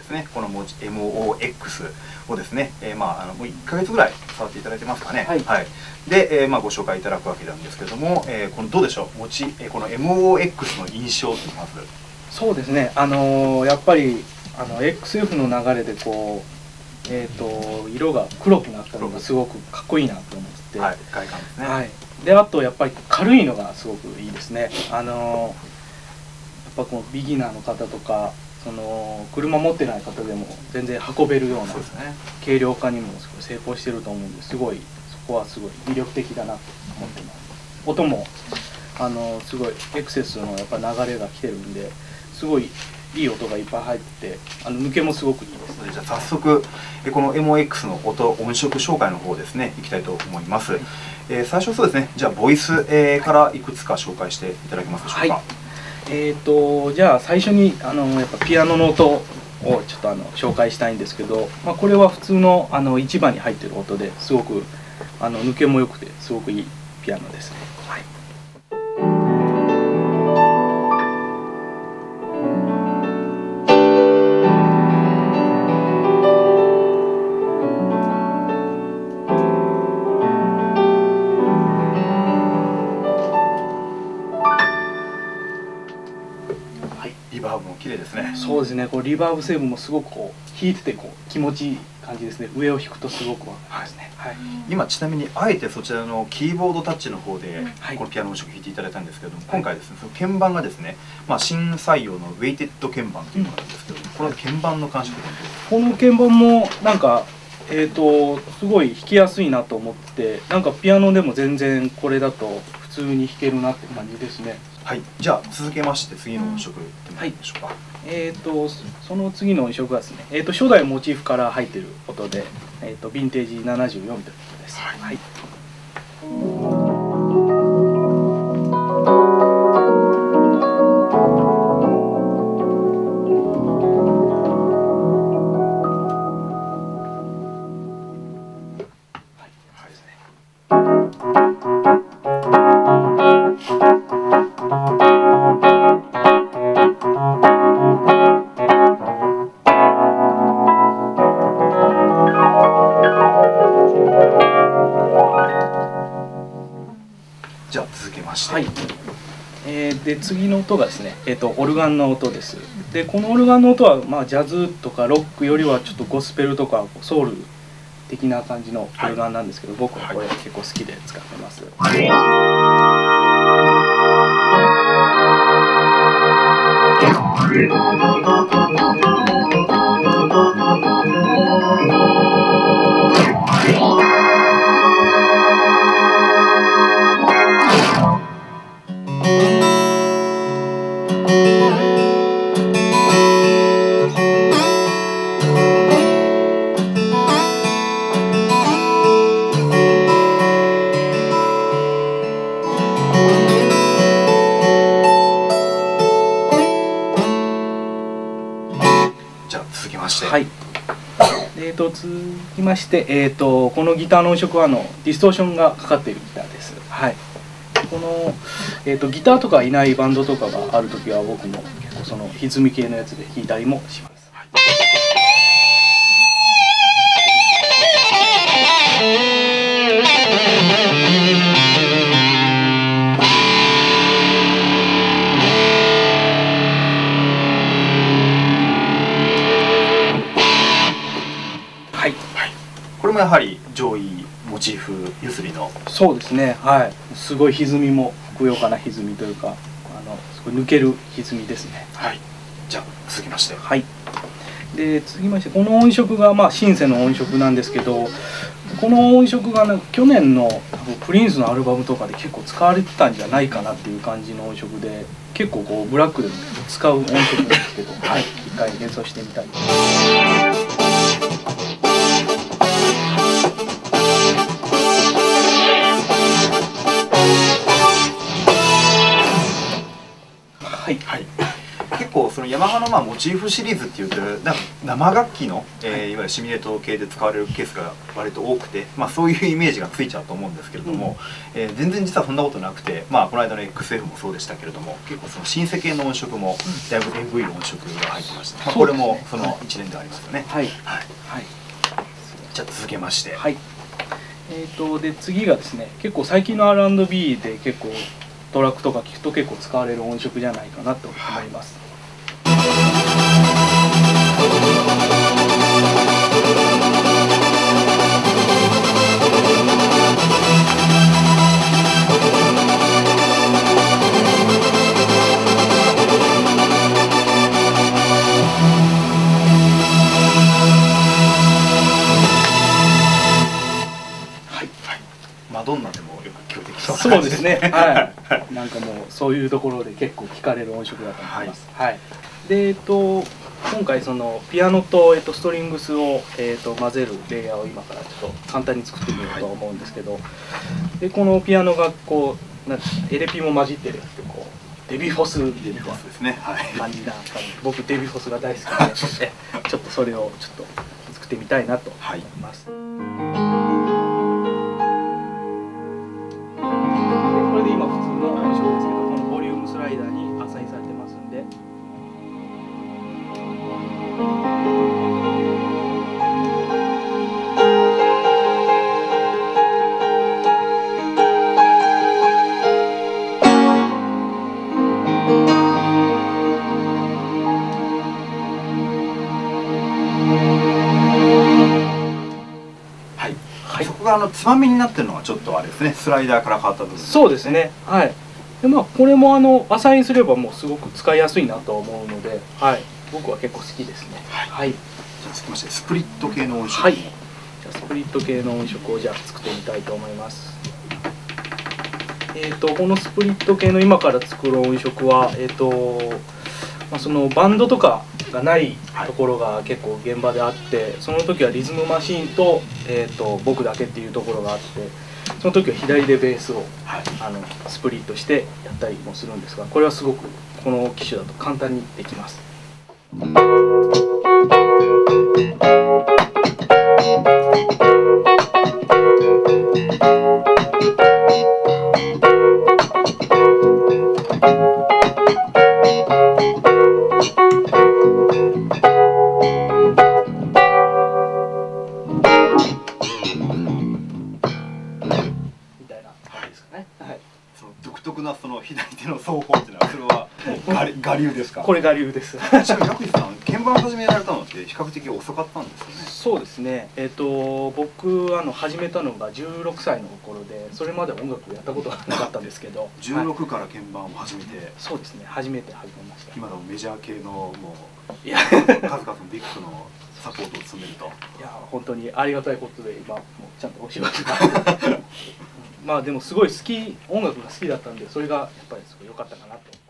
ですね、このMOX をですね、もう1ヶ月ぐらい触っていただいてますかね。はい。で、ご紹介いただくわけなんですけれども、このどうでしょう、この MOX の印象といいます。 そうですね、やっぱりXF の流れでこう、色が黒くなったのがすごくかっこいいなと思って、 はい、外観ですね。はい。 で、あとやっぱり軽いのがすごくいいですね。やっぱこのビギナーの方とか、車持ってない方でも全然運べるような軽量化にもすごい成功してると思うんで、すごいそこはすごい魅力的だなと思ってます。音もすごいエクセスのやっぱ流れが来てるんで、すごいいい音がいっぱい入ってて、抜けもすごくいいです。 じゃあ早速この MOX の音色紹介の方ですね、いきたいと思います。最初そうですね、じゃあボイスからいくつか紹介していただけますでしょうか。はい、 じゃあ最初にやっぱピアノの音をちょっと紹介したいんですけど、これは普通の1番に入ってる音ですごく抜けも良くてすごくいいピアノですね。はい。 リバーブも綺麗ですね。 そうですね。こうリバーブ成分もすごくこう弾いててこう気持ちいい感じですね。上を弾くとすごくわかりますね。はい。 今ちなみにあえてそちらのキーボードタッチの方でこのピアノの音色弾いていただいたんですけども、今回ですね、その鍵盤がですね、新採用のウェイテッド鍵盤というのがあるんですけど、この鍵盤の感触はどうですか？ この鍵盤もなんかすごい弾きやすいなと思って、なんかピアノでも全然これだと普通に弾けるなって感じですね。 はい、じゃあ続けまして次の音色いってもらいましょうか。 その次の音色はですね、初代モチーフから入っている音で、ヴィンテージ74という音です。はい。 じゃあ続けまして、 はい。で次の音がですね、オルガンの音です。でこのオルガンの音はジャズとかロックよりはちょっとゴスペルとかソウル的な感じのオルガンなんですけど、僕はこれ結構好きで使ってます。はい。続きまして、このギターの音色はディストーションがかかっているギターです。はい。この、ギターとかいないバンドとかがあるときは僕も結構その歪み系のやつで弾いたりもします。 これもやはり上位モチーフ譲りの。 そうですね。はい。すごい歪みもふくよかな歪みというか、すごい抜ける歪みですね。 はい。じゃあ続きまして。 はい。で続きましてこの音色がシンセの音色なんですけど、この音色が去年のプリンスのアルバムとかで結構使われてたんじゃないかなっていう感じの音色で、結構こうブラックでも使う音色なんですけど、はい。一回演奏してみたいと思います。 はい、はい、 結構そのヤマハのモチーフシリーズっていうとなんか生楽器の、いわゆるシミュレート系で使われるケースが割と多くて、そういうイメージがついちゃうと思うんですけれども、全然実はそんなことなくて、この間の XF もそうでしたけれども、結構そのシンセ系の音色もだいぶ MV の音色が入ってまして、これもその一連でありますよね。はい、はい、じゃあ続けまして、はい、 で次がですね、結構最近の R&B で結構トラックとか聞くと結構使われる音色じゃないかなと思います。 マドンナでもよく聞こえてきそうなそうですね。はい。なんかもうそういうところで結構聞かれる音色だと思います。はい。で今回そのピアノとストリングスを混ぜるレイヤーを今からちょっと簡単に作ってみようと思うんですけど、でこのピアノがこうなんかエレピも混じってるやつでこうデビフォスみたいな感じな僕デビフォスが大好きでちょっとそれをちょっと作ってみたいなと思います。 そこがつまみになってるのはちょっとあれですね、スライダーから変わった部分、 そうですね。はい。でこれもアサインすればもうすごく使いやすいなと思うので、はい、僕は結構好きですね。はい。じゃあ続きましてスプリット系の音色。 はい。じゃあスプリット系の音色をじゃあ作ってみたいと思います。このスプリット系の今から作る音色はそのバンドとかがないところが結構現場であって、その時はリズムマシーンと僕だけっていうところがあって、その時は左でベースをスプリットしてやったりもするんですが、これはすごくこの機種だと簡単にできます。 独特なその左手の奏法っていうのは、それは我流ですか？ これ我流です。 ちなみにヤクイさん、鍵盤始められたのって比較的遅かったんですよね。 そうですね。僕始めたのが16歳の頃で、それまで音楽やったことがなかったんですけど、 16から鍵盤を始めて。 そうですね。初めて始めました。 今のメジャー系のもう数々のビッグのサポートを務めると。 いや本当にありがたいことで今もうちゃんとお仕事が。でもすごい音楽が好きだったんで、それがやっぱりすごい良かったかなと。